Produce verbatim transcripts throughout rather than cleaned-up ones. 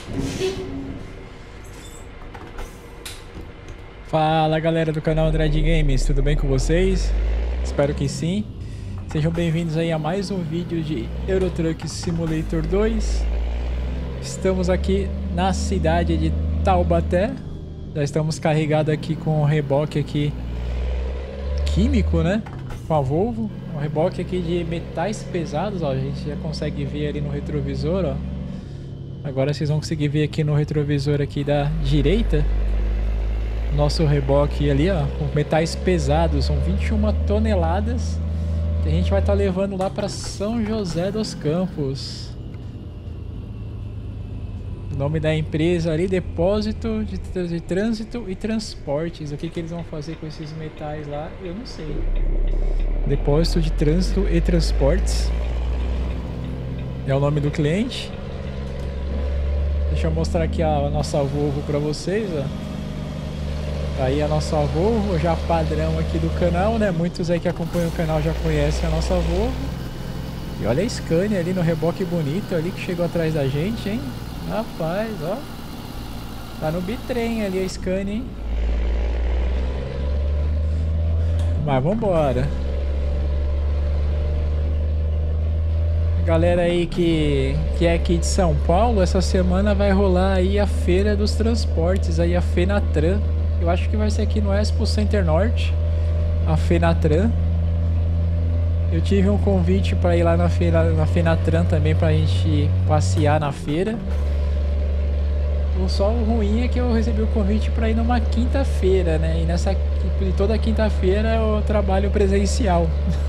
Fala galera do canal Andrade Games, tudo bem com vocês? Espero que sim. Sejam bem-vindos aí a mais um vídeo de Euro Truck Simulator dois. Estamos aqui na cidade de Taubaté. Já estamos carregados aqui com o reboque aqui químico, né? Com a Volvo. Um reboque aqui de metais pesados, ó. A gente já consegue ver ali no retrovisor, ó. Agora vocês vão conseguir ver aqui no retrovisor aqui da direita. Nosso reboque ali, ó, com metais pesados, são vinte e uma toneladas. Que a gente vai estar tá levando lá para São José dos Campos. O nome da empresa ali, Depósito de, de Trânsito e Transportes. O que que eles vão fazer com esses metais lá, eu não sei. Depósito de Trânsito e Transportes é o nome do cliente. Deixa eu mostrar aqui a nossa Volvo para vocês, ó. Tá aí a nossa Volvo, já padrão aqui do canal, né? Muitos aí que acompanham o canal já conhecem a nossa Volvo. E olha a Scania ali no reboque bonito ali que chegou atrás da gente, hein? Rapaz, ó. Tá no bitrem ali a Scania, hein? Mas vambora. Galera aí que, que é aqui de São Paulo, essa semana vai rolar aí a Feira dos Transportes, aí a Fenatran. Eu acho que vai ser aqui no Expo Center Norte, a Fenatran. Eu tive um convite para ir lá na, feira, na Fenatran também, para a gente passear na feira. O só o ruim é que eu recebi o convite para ir numa quinta-feira, né? E nessa e toda quinta-feira eu trabalho presencial.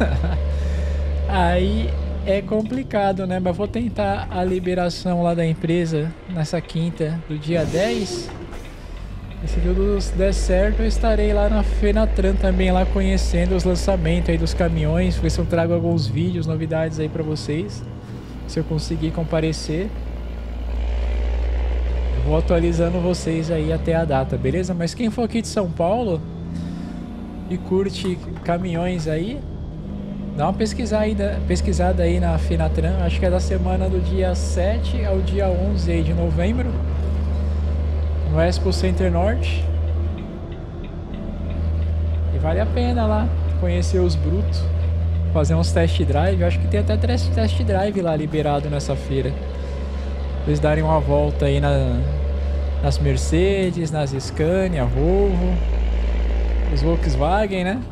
Aí é complicado, né? Mas vou tentar a liberação lá da empresa nessa quinta do dia dez. E se tudo der certo, eu estarei lá na Fenatran também, lá conhecendo os lançamentos aí dos caminhões. Ver se eu trago alguns vídeos, novidades aí pra vocês. Se eu conseguir comparecer, eu vou atualizando vocês aí até a data, beleza? Mas quem for aqui de São Paulo e curte caminhões aí, dá uma pesquisada aí, pesquisada aí na Fenatran. Acho que é da semana do dia sete ao dia onze aí de novembro. No Expo Center Norte. E vale a pena lá conhecer os brutos, fazer uns test drive. Eu acho que tem até test drive lá liberado nessa feira. Eles darem uma volta aí na, nas Mercedes, nas Scania, Volvo, os Volkswagen, né?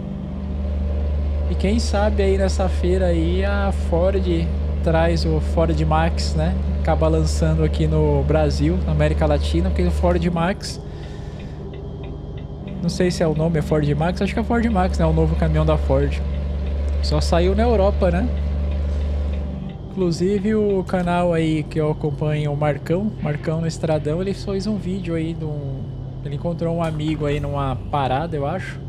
E quem sabe aí nessa feira aí a Ford traz o Ford Max, né? Acaba lançando aqui no Brasil, na América Latina, porque o Ford Max, não sei se é o nome, é Ford Max, acho que é Ford Max, né? O novo caminhão da Ford. Só saiu na Europa, né? Inclusive o canal aí que eu acompanho, o Marcão, Marcão no Estradão, ele fez um vídeo aí de um... Ele encontrou um amigo aí numa parada, eu acho.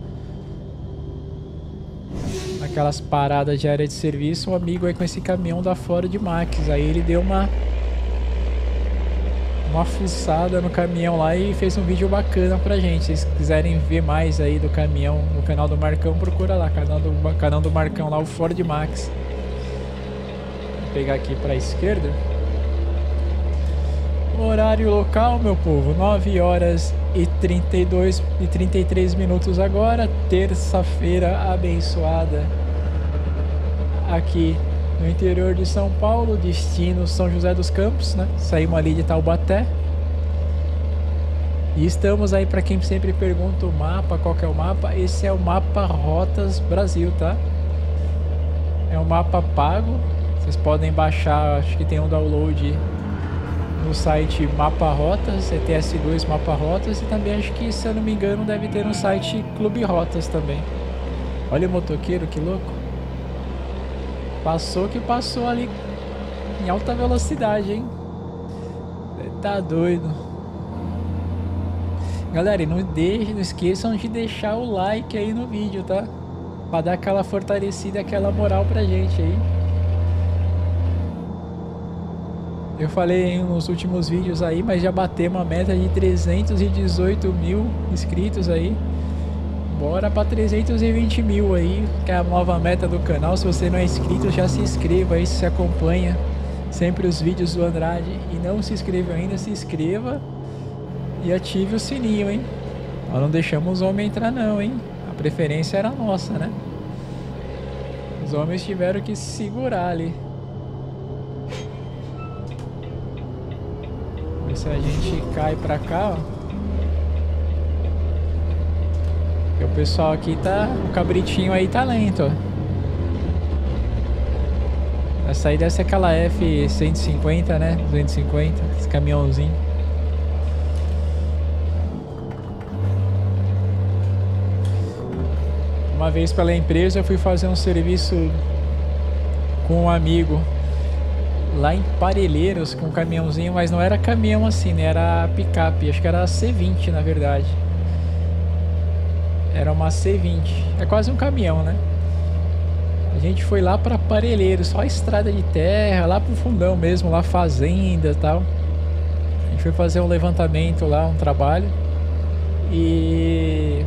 Aquelas paradas de área de serviço, um amigo aí com esse caminhão da Ford Max. Aí ele deu uma uma fuçada no caminhão lá e fez um vídeo bacana pra gente. Se vocês quiserem ver mais aí do caminhão no canal do Marcão, procura lá, canal do, canal do Marcão lá, o Ford Max. Vou pegar aqui pra esquerda. Horário local, meu povo, nove horas e trinta e dois e trinta e três minutos agora, terça-feira abençoada, aqui no interior de São Paulo, destino São José dos Campos, né? Saímos ali de Taubaté. E estamos aí, para quem sempre pergunta o mapa, qual que é o mapa? Esse é o mapa Rotas Brasil, tá? É um mapa pago, vocês podem baixar, acho que tem um download no site Mapa Rotas, C T S dois Mapa Rotas, e também acho que, se eu não me engano, deve ter no site Clube Rotas também. Olha o motoqueiro, que louco. Passou que passou ali em alta velocidade, hein? Tá doido. Galera, e não, deixe, não esqueçam de deixar o like aí no vídeo, tá? Pra dar aquela fortalecida, aquela moral pra gente aí. Eu falei nos últimos vídeos aí, mas já batemos uma meta de trezentos e dezoito mil inscritos aí. Bora para trezentos e vinte mil aí, que é a nova meta do canal. Se você não é inscrito, já se inscreva aí, se acompanha sempre os vídeos do Andrade e não se inscreveu ainda, se inscreva e ative o sininho, hein? Nós não deixamos os homens entrar não, hein? A preferência era nossa, né? Os homens tiveram que segurar ali. Ver se a gente cai pra cá, ó. Porque o pessoal aqui tá... O cabritinho aí tá lento, ó. Essa aí deve ser aquela F cento e cinquenta, né? duzentos e cinquenta, esse caminhãozinho. Uma vez pela empresa eu fui fazer um serviço com um amigo lá em Parelheiros com um caminhãozinho, mas não era caminhão assim, né? Era picape, acho que era a C vinte na verdade. Era uma C vinte, é quase um caminhão, né? A gente foi lá para Parelheiros, só estrada de terra, lá pro fundão mesmo, lá fazenda e tal. A gente foi fazer um levantamento lá, um trabalho. E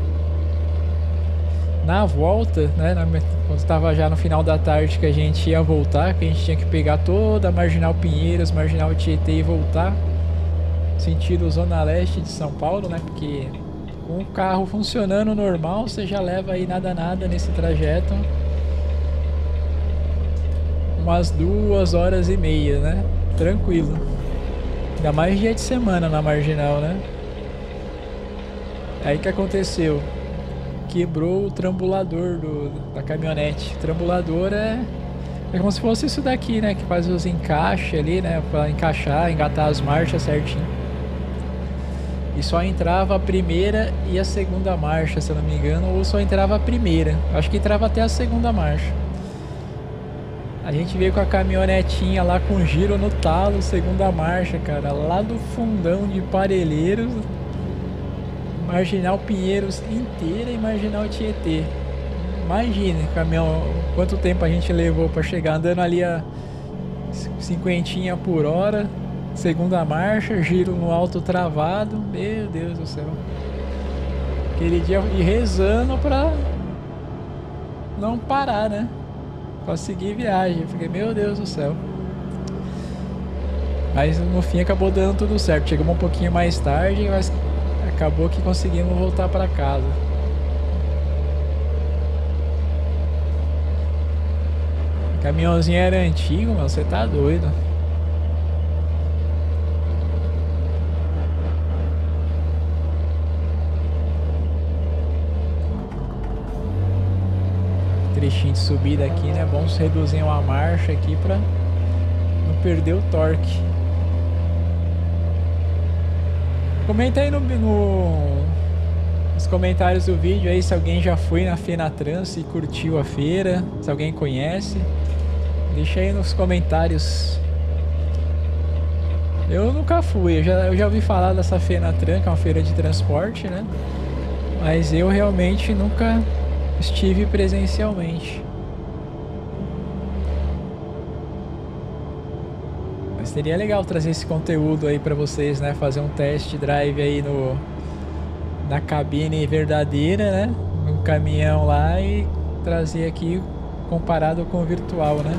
na volta, né, na, quando estava já no final da tarde que a gente ia voltar, que a gente tinha que pegar toda a Marginal Pinheiros, Marginal Tietê e voltar sentido Zona Leste de São Paulo, né? Porque com o carro funcionando normal, você já leva aí nada nada nesse trajeto umas duas horas e meia, né? Tranquilo. Ainda mais dia de semana na Marginal, né? Aí que aconteceu? Quebrou o trambulador do, da caminhonete. O trambulador é, é como se fosse isso daqui, né? Que faz os encaixes ali, né? Pra encaixar, engatar as marchas certinho. E só entrava a primeira e a segunda marcha, se eu não me engano. Ou só entrava a primeira. Acho que entrava até a segunda marcha. A gente veio com a caminhonetinha lá com giro no talo, segunda marcha, cara. Lá do fundão de Parelheiros. Marginal Pinheiros inteira e Marginal Tietê. Imagine, caminhão, quanto tempo a gente levou para chegar andando ali a cinquentinha por hora, segunda marcha, giro no alto travado. Meu Deus do céu. Aquele dia e rezando para não parar, né? Pra seguir viagem. Eu fiquei, meu Deus do céu. Mas no fim acabou dando tudo certo. Chegamos um pouquinho mais tarde, mas acabou que conseguimos voltar para casa. O caminhãozinho era antigo, mano, você tá doido. Trechinho de subida aqui, né? Bom reduzir uma marcha aqui pra não perder o torque. Comenta aí no, no, nos comentários do vídeo aí se alguém já foi na Fenatrans e curtiu a feira, se alguém conhece. Deixa aí nos comentários. Eu nunca fui, eu já, eu já ouvi falar dessa Fenatrans, que é uma feira de transporte, né? Mas eu realmente nunca estive presencialmente. Seria legal trazer esse conteúdo aí pra vocês, né? Fazer um test drive aí no na cabine verdadeira, né? No caminhão lá e trazer aqui comparado com o virtual, né?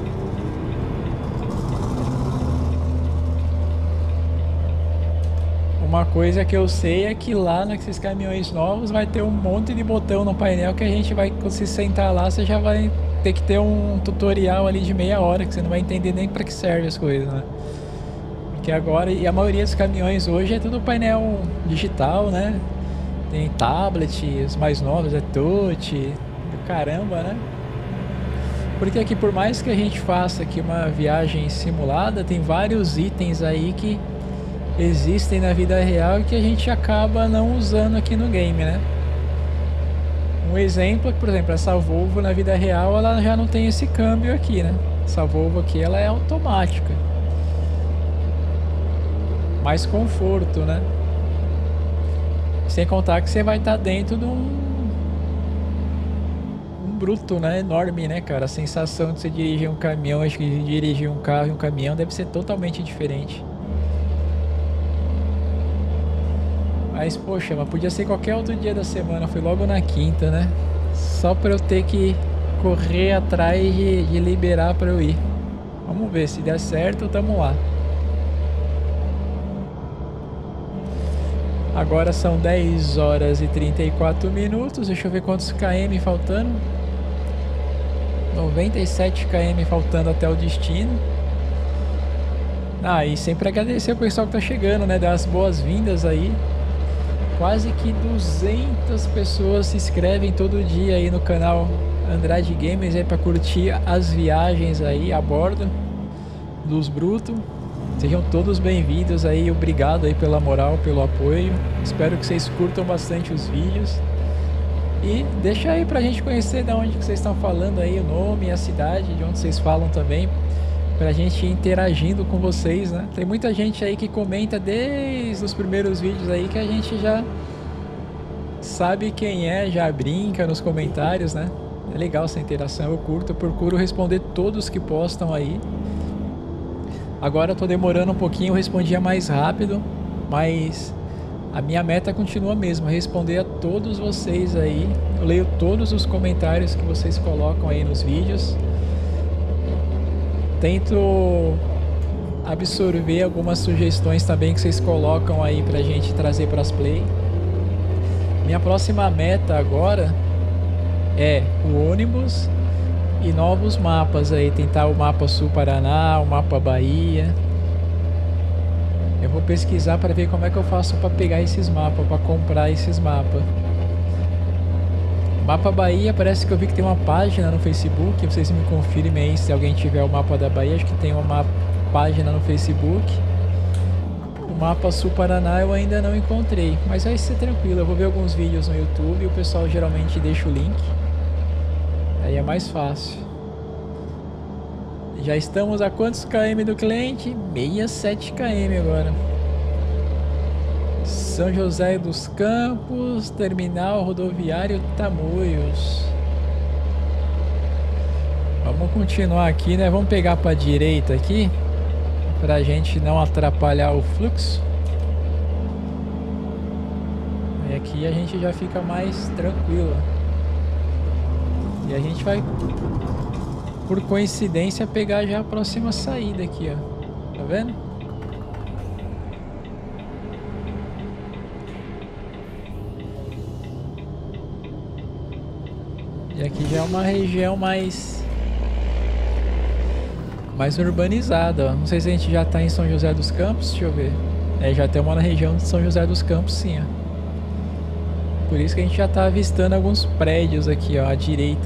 Uma coisa que eu sei é que lá nesses caminhões novos vai ter um monte de botão no painel que a gente vai, se sentar lá, você já vai ter que ter um tutorial ali de meia hora, que você não vai entender nem para que serve as coisas, né? Porque agora, e a maioria dos caminhões hoje é tudo painel digital, né? Tem tablet, os mais novos é touch, caramba, né? Porque aqui, por mais que a gente faça aqui uma viagem simulada, tem vários itens aí que existem na vida real e que a gente acaba não usando aqui no game, né? Um exemplo é que, por exemplo, essa Volvo na vida real ela já não tem esse câmbio aqui, né? Essa Volvo aqui ela é automática. Mais conforto, né? Sem contar que você vai estar dentro de um, um bruto, né? Enorme, né, cara? A sensação de você dirigir um caminhão, acho que dirigir um carro e um caminhão deve ser totalmente diferente. Mas, poxa, mas podia ser qualquer outro dia da semana. Foi logo na quinta, né? Só pra eu ter que correr atrás de, de liberar pra eu ir. Vamos ver, se der certo, tamo lá. Agora são dez horas e trinta e quatro minutos. Deixa eu ver quantos km faltando. noventa e sete km faltando até o destino. Ah, e sempre agradecer o pessoal que tá chegando, né? Dar as boas-vindas aí. Quase que duzentas pessoas se inscrevem todo dia aí no canal Andrade Games aí para curtir as viagens aí a bordo dos Bruto. Sejam todos bem-vindos aí, obrigado aí pela moral, pelo apoio. Espero que vocês curtam bastante os vídeos. E deixa aí pra gente conhecer de onde que vocês estão falando aí, o nome e a cidade, de onde vocês falam também, pra gente ir interagindo com vocês, né? Tem muita gente aí que comenta desde os primeiros vídeos aí que a gente já sabe quem é, já brinca nos comentários, né? É legal essa interação, eu curto, eu procuro responder todos que postam aí. Agora eu tô demorando um pouquinho, eu respondia mais rápido, mas a minha meta continua mesmo, responder a todos vocês aí. Eu leio todos os comentários que vocês colocam aí nos vídeos. Tento absorver algumas sugestões também que vocês colocam aí pra gente trazer para as play. Minha próxima meta agora é o ônibus e novos mapas aí, tentar o mapa Sul Paraná, o mapa Bahia. Eu vou pesquisar para ver como é que eu faço para pegar esses mapas, para comprar esses mapas. Mapa Bahia, parece que eu vi que tem uma página no Facebook, vocês me confirmem aí se alguém tiver o mapa da Bahia, acho que tem uma página no Facebook. O mapa Sul Paraná eu ainda não encontrei, mas vai ser tranquilo, eu vou ver alguns vídeos no YouTube e o pessoal geralmente deixa o link. Aí é mais fácil. Já estamos a quantos km do cliente? sessenta e sete km agora. São José dos Campos, terminal rodoviário Tamoios. Vamos continuar aqui, né? Vamos pegar para a direita aqui, pra gente não atrapalhar o fluxo. E aqui a gente já fica mais tranquilo. E a gente vai, por coincidência, pegar já a próxima saída aqui, ó. Tá vendo? E aqui já é uma região mais mais urbanizada, ó. Não sei se a gente já tá em São José dos Campos, deixa eu ver. É, já tem uma na região de São José dos Campos, sim, ó. Por isso que a gente já tá avistando alguns prédios aqui, ó, à direita.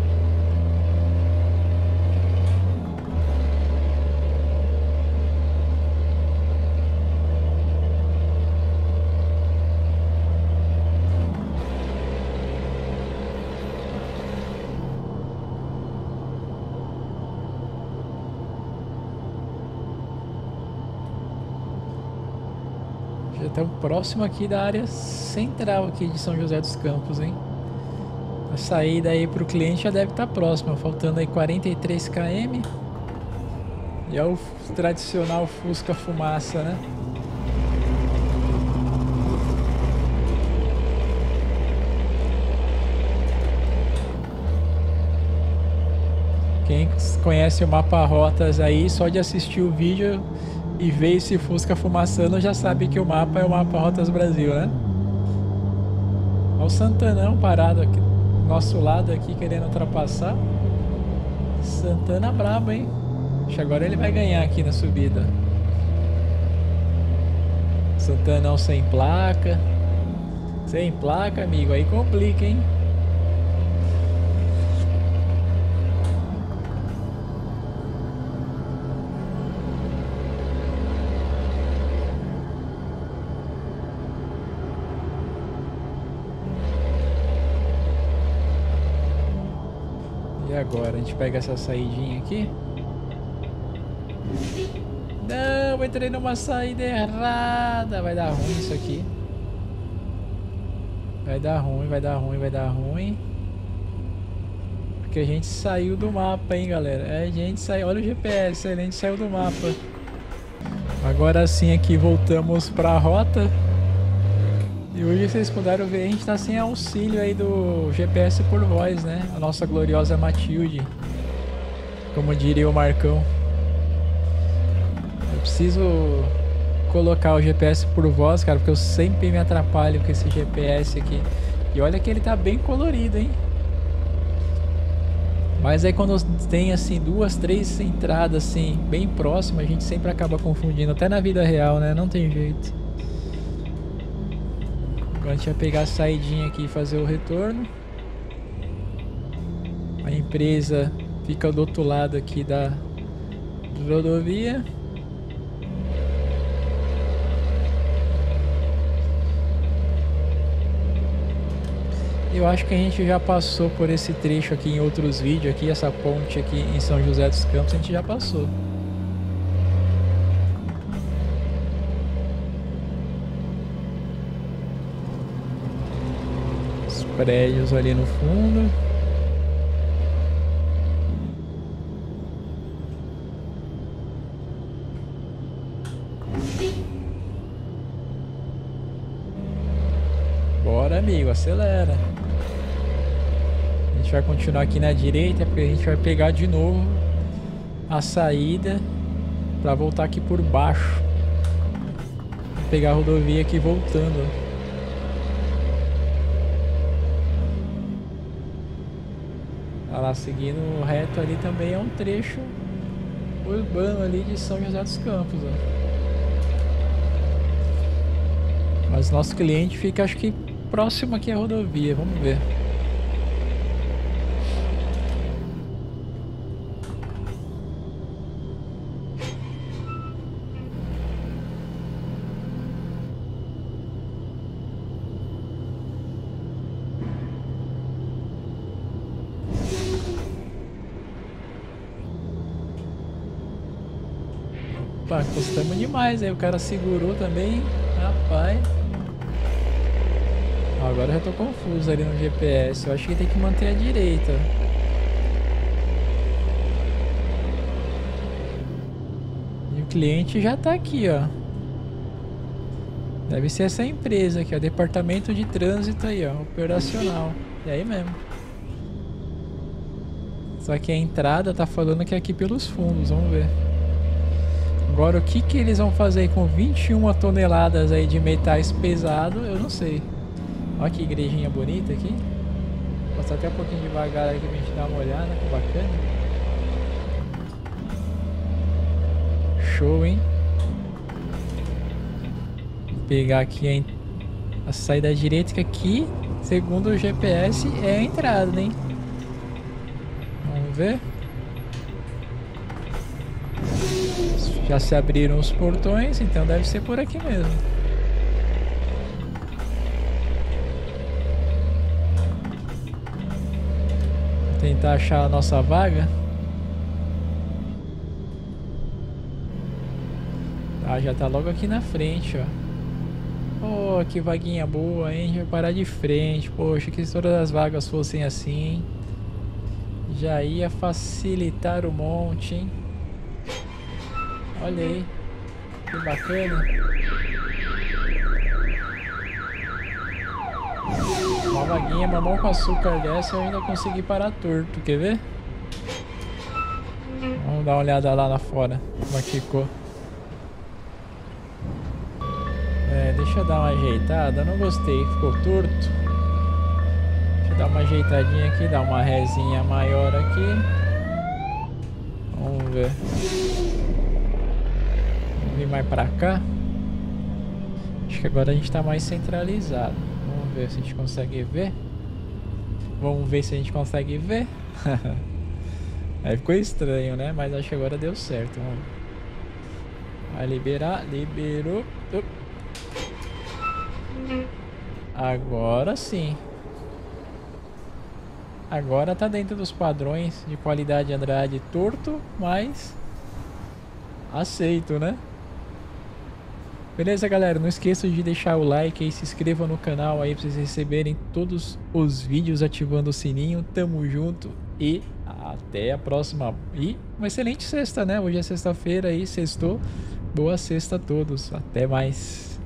Já estamos próximo aqui da área central aqui de São José dos Campos, hein? A saída aí para o cliente já deve estar próxima, faltando aí quarenta e três km. E é o tradicional Fusca fumaça, né? Quem conhece o mapa rotas aí, só de assistir o vídeo e ver esse Fusca fumaçando, já sabe que o mapa é o mapa Rotas Brasil, né? Olha o Santanão parado aqui do nosso lado aqui, querendo ultrapassar. Santana brabo, hein? Acho que agora ele vai ganhar aqui na subida. Santanão sem placa. Sem placa, amigo, aí complica, hein? E agora? A gente pega essa saidinha aqui. Não, entrei numa saída errada. Vai dar ruim isso aqui. Vai dar ruim, vai dar ruim, vai dar ruim. Porque a gente saiu do mapa, hein, galera. É, a gente saiu. Olha o G P S, a gente saiu do mapa. Agora sim aqui voltamos para a rota. E hoje vocês puderam ver, a gente tá sem auxílio aí do G P S por voz, né? A nossa gloriosa Matilde, como diria o Marcão. preciso colocar o G P S por voz, cara, porque eu sempre me atrapalho com esse G P S aqui. E olha que ele tá bem colorido, hein? Mas aí quando tem assim duas, três entradas assim bem próximas, a gente sempre acaba confundindo, até na vida real, né? Não tem jeito. Agora a gente vai pegar a saidinha aqui e fazer o retorno. A empresa fica do outro lado aqui da rodovia. Eu acho que a gente já passou por esse trecho aqui em outros vídeos aqui, essa ponte aqui em São José dos Campos, a gente já passou. Os prédios ali no fundo. Bora, amigo, acelera. A gente vai continuar aqui na direita, porque a gente vai pegar de novo a saída para voltar aqui por baixo. Vou pegar a rodovia aqui voltando. Tá lá, seguindo reto ali também é um trecho urbano ali de São José dos Campos, ó. Mas nosso cliente fica, acho que próximo aqui à rodovia, vamos ver. Opa, custamos demais aí, o cara segurou também, rapaz. Agora eu já tô confuso ali no G P S, eu acho que tem que manter a direita. E o cliente já tá aqui, ó. Deve ser essa empresa aqui, ó, Departamento de Trânsito aí, ó, operacional. E aí mesmo. Só que a entrada tá falando que é aqui pelos fundos, vamos ver. Agora o que que eles vão fazer aí com vinte e uma toneladas aí de metais pesados, eu não sei. Olha que igrejinha bonita aqui. Vou passar até um pouquinho devagar aqui pra gente dar uma olhada, que bacana. Show, hein? Vou pegar aqui a, a saída direita, que aqui, segundo o G P S, é a entrada, hein? Vamos ver. Já se abriram os portões, então deve ser por aqui mesmo. Vou tentar achar a nossa vaga. Ah, já tá logo aqui na frente, ó. Oh, que vaguinha boa, hein? A gente vai parar de frente. Poxa, que se todas as vagas fossem assim, hein? Já ia facilitar o monte, hein? Olha aí, que bacana. Uma vaguinha mamão com açúcar dessa eu ainda consegui parar torto, quer ver? Vamos dar uma olhada lá na fora, como é que ficou. É, deixa eu dar uma ajeitada, não gostei, ficou torto. Deixa eu dar uma ajeitadinha aqui, dar uma rezinha maior aqui. Vamos ver. Vir mais pra cá. Acho que agora a gente tá mais centralizado. Vamos ver se a gente consegue ver. Vamos ver se a gente consegue ver. Aí ficou estranho, né? Mas acho que agora deu certo. Vamos. Vai liberar. Liberou. Agora sim. Agora tá dentro dos padrões de qualidade Andrade, torto, mas aceito, né? Beleza, galera? Não esqueça de deixar o like e se inscreva no canal aí pra vocês receberem todos os vídeos ativando o sininho. Tamo junto e até a próxima. E uma excelente sexta, né? Hoje é sexta-feira aí, sextou. Boa sexta a todos. Até mais.